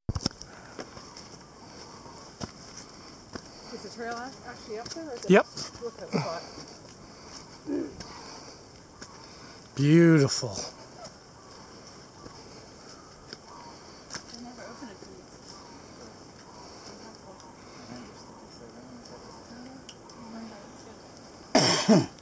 Is the trail actually up there? Or is it Yep. lookout spot? Beautiful. They never open it to me.